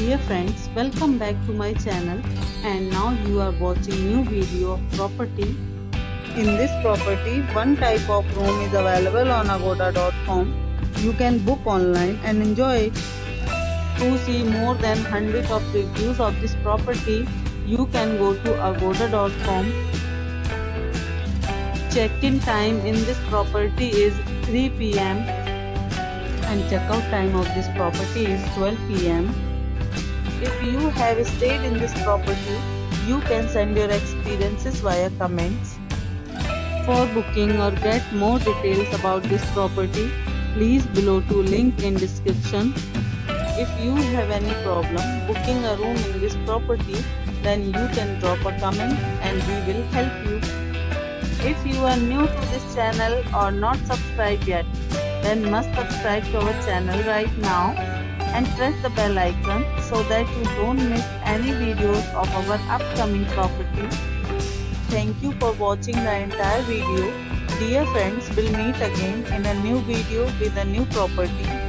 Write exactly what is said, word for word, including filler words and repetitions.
Dear friends, welcome back to my channel, and now you are watching new video of property. In this property, one type of room is available on agoda dot com. You can book online and enjoy it. To see more than one hundred of reviews of this property, you can go to agoda dot com. Check-in time in this property is three p m and checkout time of this property is twelve p m If you have stayed in this property, you can send your experiences via comments. For booking or get more details about this property, please below to link in description. If you have any problem booking a room in this property, then you can drop a comment and we will help you. If you are new to this channel or not subscribed yet, then must subscribe to our channel right now and press the bell icon so that you don't miss any videos of our upcoming property. Thank you for watching the entire video. Dear friends, we'll meet again in a new video with a new property.